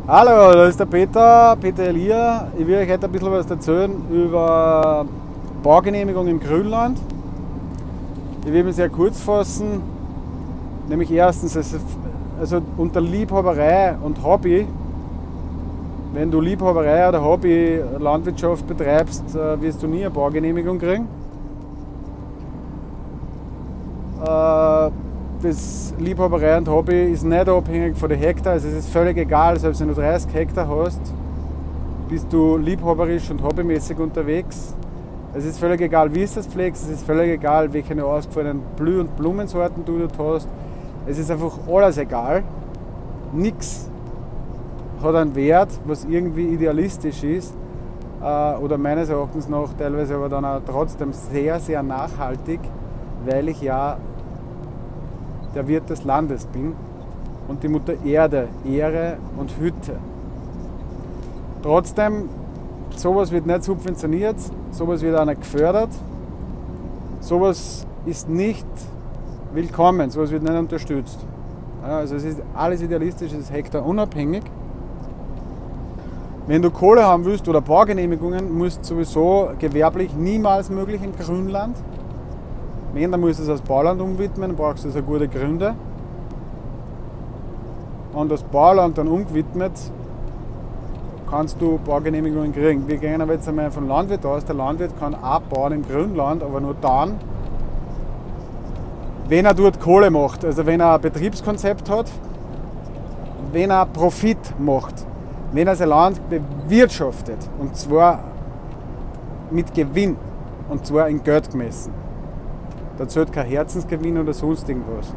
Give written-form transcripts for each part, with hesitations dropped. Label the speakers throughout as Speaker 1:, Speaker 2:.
Speaker 1: Hallo, da ist der Peter Elia. Ich will euch heute ein bisschen was erzählen über Baugenehmigung im Grünland. Ich will mich sehr kurz fassen. Nämlich erstens, also unter Liebhaberei und Hobby, wenn du Liebhaberei oder Hobby Landwirtschaft betreibst, wirst du nie eine Baugenehmigung kriegen. Das Liebhaberei und Hobby ist nicht abhängig von den Hektar, also es ist völlig egal, selbst wenn du 30 Hektar hast, bist du liebhaberisch und hobbymäßig unterwegs. Es ist völlig egal, wie du das pflegst, es ist völlig egal, welche ausgefallenen Blüh- und Blumensorten du dort hast. Es ist einfach alles egal. Nichts hat einen Wert, was irgendwie idealistisch ist oder meines Erachtens nach teilweise aber dann auch trotzdem sehr, sehr nachhaltig, weil ich ja der Wirt des Landes bin und die Mutter Erde ehre und hüte. Trotzdem, sowas wird nicht subventioniert, sowas wird auch nicht gefördert, sowas ist nicht willkommen, sowas wird nicht unterstützt. Ja, also es ist alles idealistisch, es ist hektarunabhängig. Wenn du Kohle haben willst oder Baugenehmigungen, musst du sowieso gewerblich niemals möglich im Grünland. Wenn, dann musst du es als Bauland umwidmen, dann brauchst du also gute Gründe. Und das Bauland dann umgewidmet, kannst du Baugenehmigungen kriegen. Wir gehen aber jetzt einmal vom Landwirt aus. Der Landwirt kann auch bauen im Grünland, aber nur dann, wenn er dort Kohle macht. Also wenn er ein Betriebskonzept hat, wenn er Profit macht, wenn er sein Land bewirtschaftet. Und zwar mit Gewinn, und zwar in Geld gemessen. Da zählt kein Herzensgewinn oder sonst irgendwas.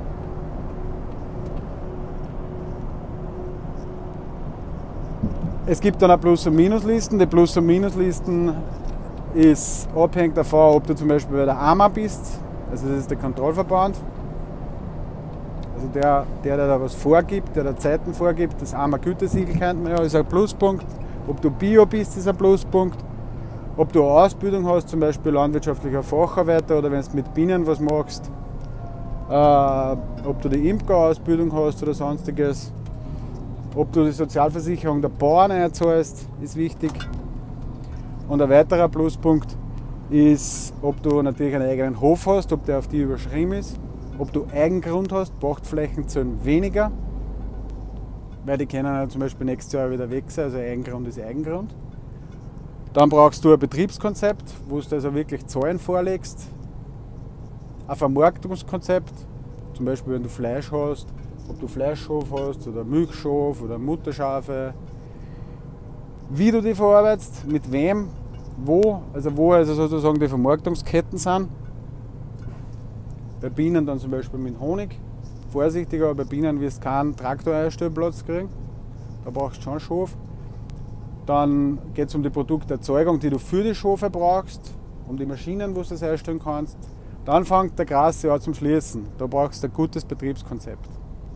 Speaker 1: Es gibt dann auch Plus- und Minuslisten. Die Plus- und Minuslisten ist abhängig davon, ob du zum Beispiel bei der AMA bist. Also das ist der Kontrollverband. Also der da was vorgibt, der Zeiten vorgibt. Das AMA-Gütesiegel kennt man ja, ist ein Pluspunkt. Ob du Bio bist, ist ein Pluspunkt. Ob du eine Ausbildung hast, zum Beispiel landwirtschaftlicher Facharbeiter oder wenn du mit Bienen was machst, ob du die Imker-Ausbildung hast oder sonstiges, ob du die Sozialversicherung der Bauern einzahlst, ist wichtig. Und ein weiterer Pluspunkt ist, ob du natürlich einen eigenen Hof hast, ob der auf die überschrieben ist, ob du Eigengrund hast, Pachtflächen zählen weniger, weil die können ja zum Beispiel nächstes Jahr wieder weg sein, also Eigengrund ist Eigengrund. Dann brauchst du ein Betriebskonzept, wo du also wirklich Zahlen vorlegst. Ein Vermarktungskonzept, zum Beispiel wenn du Fleisch hast, ob du Fleischhof hast oder Milchhof oder Mutterschafe. Wie du die verarbeitest, mit wem, wo also sozusagen die Vermarktungsketten sind. Bei Bienen dann zum Beispiel mit Honig. Vorsichtiger, bei Bienen wirst du keinen Traktoreinstellplatz kriegen. Da brauchst du schon Schof. Dann geht es um die Produkterzeugung, die du für die Schafe brauchst, um die Maschinen, wo du das einstellen kannst. Dann fängt der Grasse an zum Schließen. Da brauchst du ein gutes Betriebskonzept.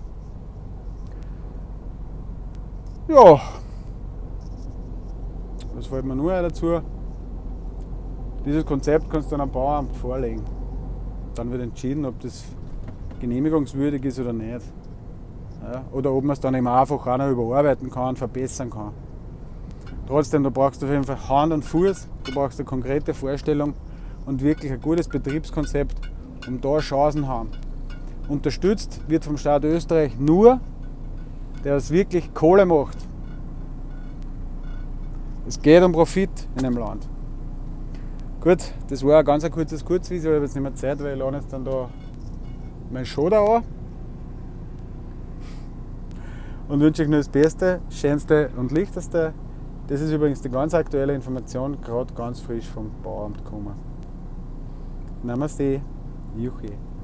Speaker 1: Ja, was fällt mir nur dazu? Dieses Konzept kannst du dann am Bauamt vorlegen. Dann wird entschieden, ob das genehmigungswürdig ist oder nicht. Ja, oder ob man es dann eben einfach auch noch überarbeiten kann, verbessern kann. Trotzdem, du brauchst auf jeden Fall Hand und Fuß, du brauchst eine konkrete Vorstellung und wirklich ein gutes Betriebskonzept, um da Chancen zu haben. Unterstützt wird vom Staat Österreich nur, der es wirklich Kohle macht. Es geht um Profit in dem Land. Gut, das war ein ganz kurzes Kurzvideo, ich habe jetzt nicht mehr Zeit, weil ich lade jetzt dann da mein Show da an. Und wünsche euch nur das Beste, Schönste und Lichteste. Das ist übrigens die ganz aktuelle Information, gerade ganz frisch vom Bauamt gekommen. Namaste, Juche.